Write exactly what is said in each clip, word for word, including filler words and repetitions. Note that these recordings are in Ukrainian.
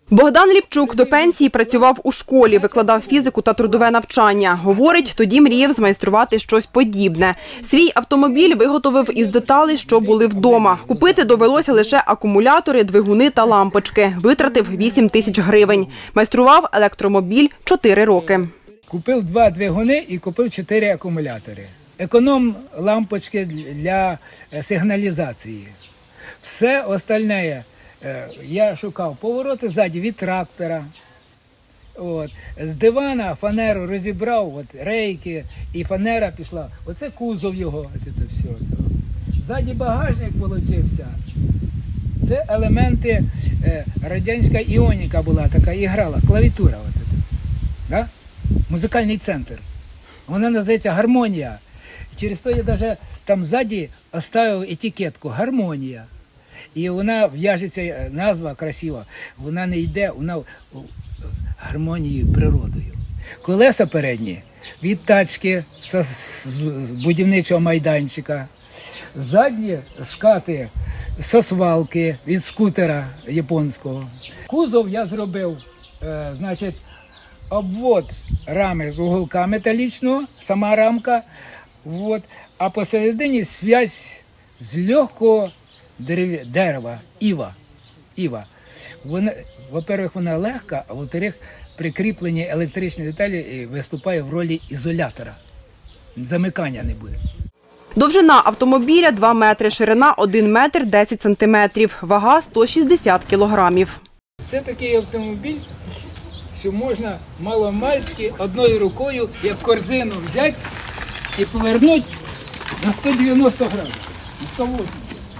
Богдан Ліпчук до пенсії працював у школі, викладав фізику та трудове навчання. Говорить, тоді мріяв змайструвати щось подібне. Свій автомобіль виготовив із деталей, що були вдома. Купити довелося лише акумулятори, двигуни та лампочки. Витратив вісім тисяч гривень. Майстрував електромобіль чотири роки. Купив два двигуни і купив чотири акумулятори. Економ лампочки для сигналізації. Все остальне я шукав повороти ззаді від трактора. От. З дивана фанеру розібрав, от, рейки, і фанера пішла. Оце кузов його. От, все. Ззаді багажник получився. Це елементи, е, радянська іоніка була така, і грала, клавіатура. От, да? Музикальний центр. Вона називається «Гармонія». Через то я навіть там ззаді оставив етикетку «Гармонія». І вона в'яжеться, назва красива, вона не йде, вона в гармонії з природою. Колеса передні від тачки, з будівничого майданчика, задні скати з свалки від скутера японського. Кузов я зробив, значить, обвод рами з уголка металічного, сама рамка, от, а посередині зв'язь з легкого дерева, іва. Іва. Вона, во-первых, вона легка, а во-вторых, прикріплені електричні деталі виступає в ролі ізолятора. Замикання не буде. Довжина автомобіля два метри, ширина один метр десять сантиметрів, вага сто шістдесят кілограмів. Це такий автомобіль, що можна маломальськи одною рукою, як корзину, взяти і повернути на сто дев'яносто градусів, на сто вісімдесят.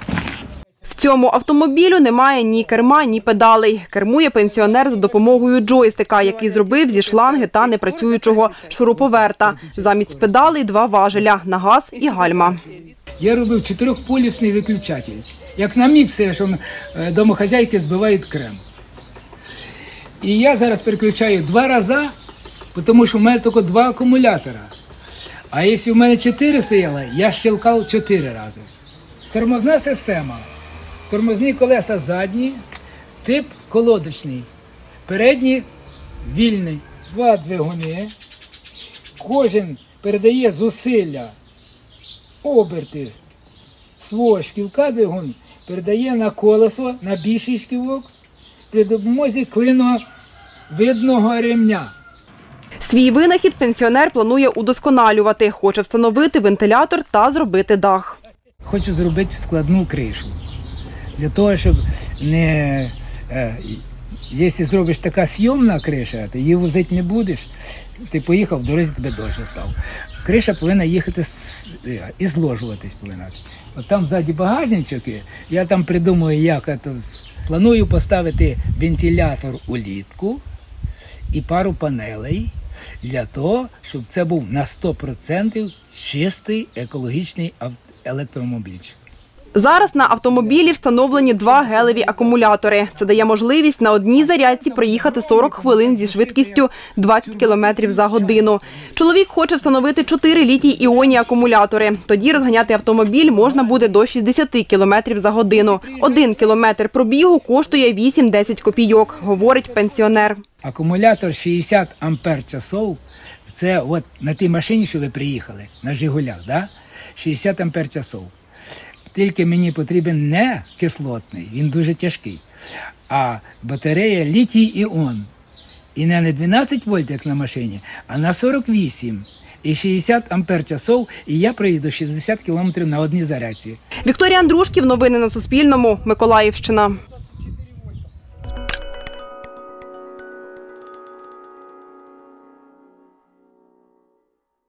В цьому автомобілю немає ні керма, ні педалей. Кермує пенсіонер за допомогою джойстика, який зробив зі шланги та непрацюючого шуруповерта. Замість педалей два важеля – на газ і гальма. Я робив чотирьохполісний виключатель. Як на міксері, що домохозяйки збивають крем. І я зараз переключаю два рази, тому що в мене тільки два акумулятора. А якщо в мене чотири стояло, я щелкав чотири рази. Тормозна система. Тормозні колеса задні, тип колодочний, передні вільний. Два двигуни, кожен передає зусилля, оберти свого шківка двигун, передає на колесо, на більший шківок, при допомозі клиновидного ремня. Свій винахід пенсіонер планує удосконалювати, хоче встановити вентилятор та зробити дах. Хочу зробити складну кришу. Для того, щоб не... Е, якщо зробиш така зйомна криша, ти її возити не будеш, ти поїхав, в дорозі тебе дощ став. Криша повинна їхати і зложуватись повинна. От там ззаді багажнички, я там придумую, як це. Планую поставити вентилятор улітку і пару панелей для того, щоб це був на сто відсотків чистий екологічний електромобільчик. Зараз на автомобілі встановлені два гелеві акумулятори. Це дає можливість на одній зарядці проїхати сорок хвилин зі швидкістю двадцять кілометрів за годину. Чоловік хоче встановити чотири літій-іонні акумулятори. Тоді розганяти автомобіль можна буде до шістдесят кілометрів за годину. Один кілометр пробігу коштує вісім-десять копійок, говорить пенсіонер. Акумулятор шістдесят ампер-часов – це от на тій машині, що ви приїхали, на «Жигулях», да? шістдесят ампер-часов. Тільки мені потрібен не кислотний, він дуже тяжкий, а батарея літій-іон. І не на дванадцять вольт, як на машині, а на сорок вісім. І шістдесят ампер-часов, і я проїду шістдесят кілометрів на одній зарядці. Вікторія Андрушків, новини на Суспільному, Миколаївщина.